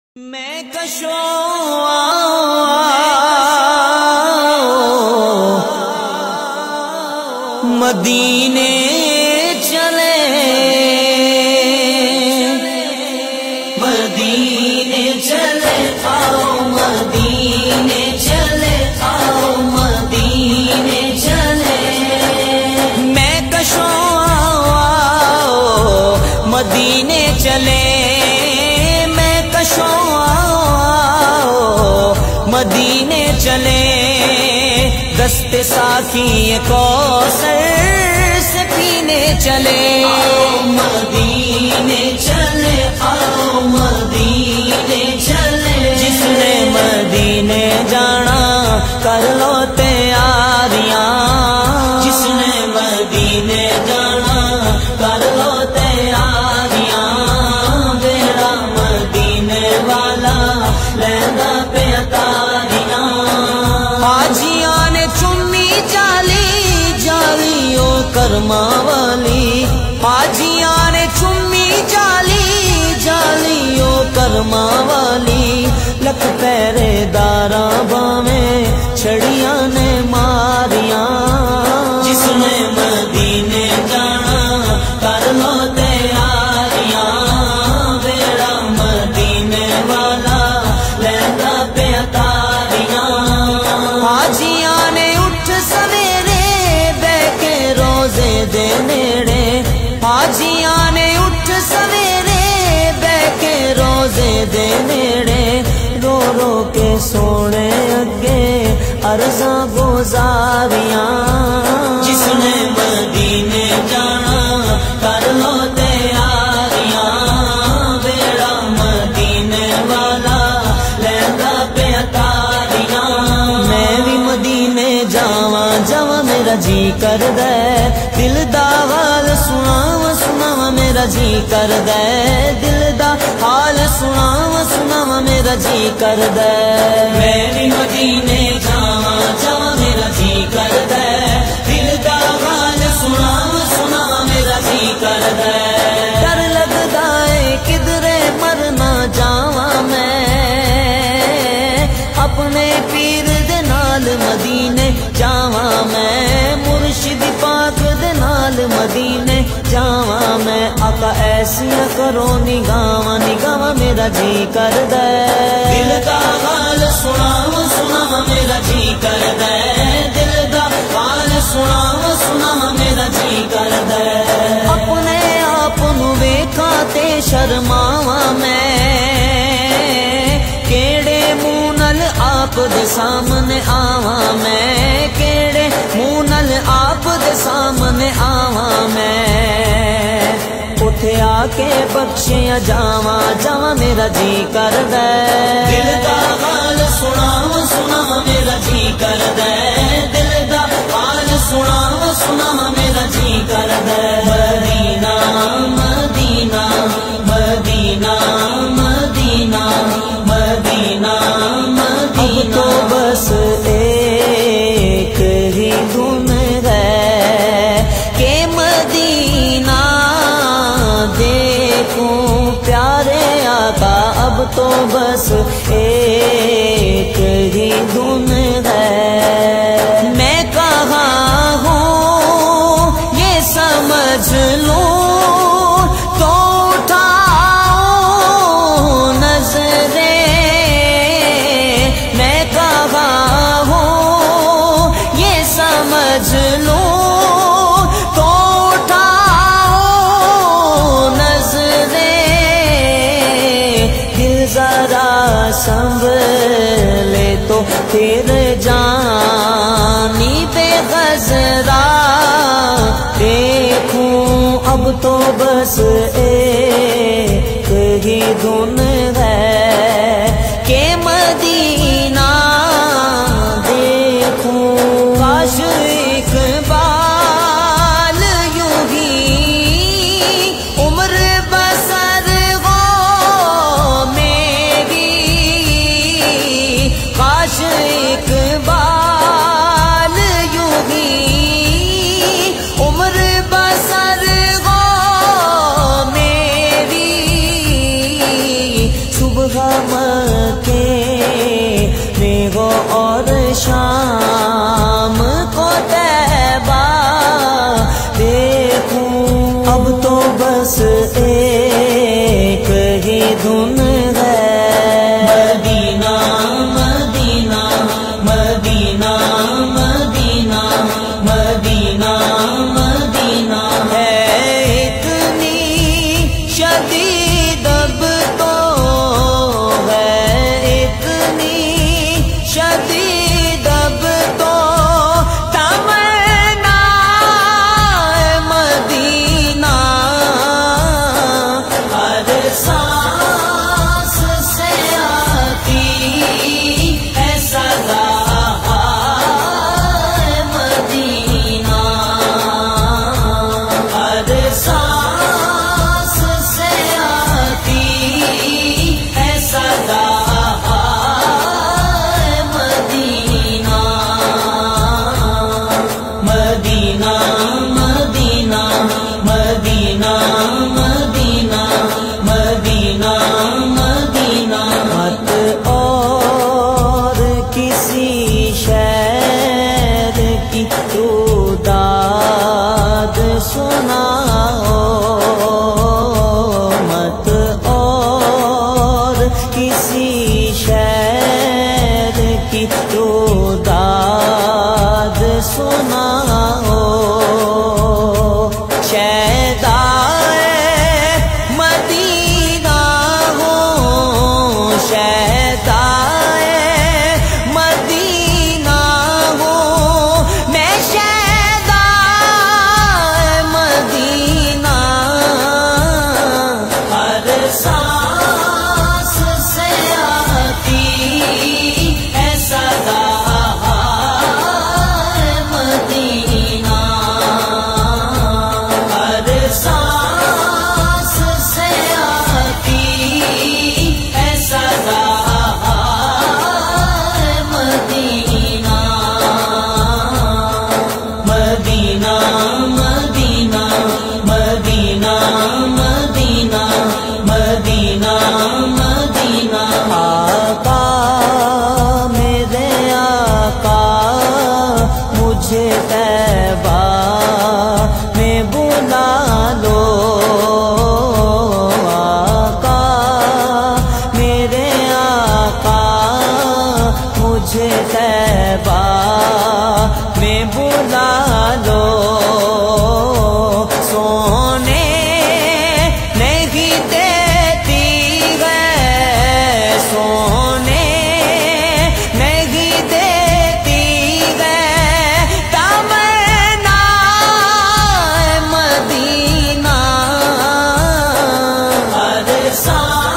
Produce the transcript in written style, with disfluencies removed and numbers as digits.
میں کشو مدینے چلے مدینے چلے آؤ مدینے چلے آؤ مدینے چلے میں کشو مدینے چلے مدینے چلے دست ساقی کوثر سے پینے چلے آؤ مدینے چلے آؤ مدینے چلے جس نے مدینے جانا کر لو تیاریاں جس نے مدینے جانا کر لو تیاریاں میرا مدینے والا لینا پہ کرما والی حاجیاں نے چمی جالی جالیوں کرما والی لکھ پہرے داراں باویں چھڑیاں نے ماریاں جس نے مدینے جانا کر لو تیاریاں میرا مدینے والا لینا پہ تاریاں حاجیاں نے اٹھ سویرے روزے دے نیڑے حاجیاں نے اٹھ سویرے بہ کے روزے دے نیڑے رو رو کے سونے اگے عرضاں گزاریاں جس نے مدینے جانا کر لو تیاریاں میرا مدینے والا لینا پہ تاریاں میں بھی مدینے جاواں جاواں میرا جی کر دے دل دا حال سناواں سناواں میرا جی کر دے دل دا حال سناواں سناواں میرا جی کر دے میں بھی مدینے جاواں جاواں میرا جی کر دے دل دا حال سناواں سناواں میرا جی کر دے ڈر لگدا اے کدرے مر نہ جاواں میں اپنے پیر دے نال مدینے جاواں میں مرشد پاک دے نال مدینے جاواں میں آقا ایسیاں کرو نگاواں نگاواں میرا جی کر دے دل دا حال سناواں سناواں میرا جی کر دے دل دا حال سناواں سناواں میرا جی کر دے اپنے آپ نو ویکھاں تے شرماواں میں کیڑے منہ نال آپ دے سامنے آواں میں کیڑے منہ نال آپ دے سامنے آواں میں اٹھے آ کے بخشیاں جاواں جاواں میرا جی کر دے دل دا حال سناواں سناواں میرا جی کر دے دل دا حال سناواں سناواں میرا جی کر دے مدینہ مدینہ مدینہ مدینہ مدینہ اب تو بس ایک ہی دھن ہے کہ مدینہ دیکھوں پیارے آقا اب تو بس ایک ہی دھن ہے میں کہاں ہوں یہ سمجھ لوں تو سنبھلے تو پھر جانی پہ غزرا دیکھوں اب تو بس ایک ہی دھن ہے کہ مدینہ دیکھوں کاش اقبال یوں ہی عمر بسر کاش اقبال یوں ہی عمر بسر گو میری مکے میں ہو اور شام کو طیبہ دیکھوں، اب تو بس ایک ہی دھن ہے، مدینہ مدینہ مدینہ مدینہ مدینہ مدینہ ہے، اتنی شدید اب تو ہے، اتنی شدید اب تو تمنا مدینہ، ہر سانس سے آتی ہے صدا مدینہ، ہر سانس سے آتی ہے صدا مدینہ، مدینہ مدینہ مدینہ مدینہ مدینہ مدینہ، مت اور کسی شہر کی تو داد سناؤ، مت اور کسی شہر کی تو داد سناؤ، شہدائے مدینہ ہو، شہدائے مدینہ ہو، میں شہدائے مدینہ، ہر سانس سے آتی ہے صدا مدینہ، ہر سانس سے آتی ہے صدا مدینہ، مدینہ مدینہ مدینہ مدینہ مدینہ مدینہ، آقا میرے آقا مجھے طیبہ میں بلا لو، آقا میرے آقا مجھے طیبہ میں بلا لو، سونے نہیں دیتی ہے، سونے نہیں دیتی ہے، تمنا مدینہ، ہر سانس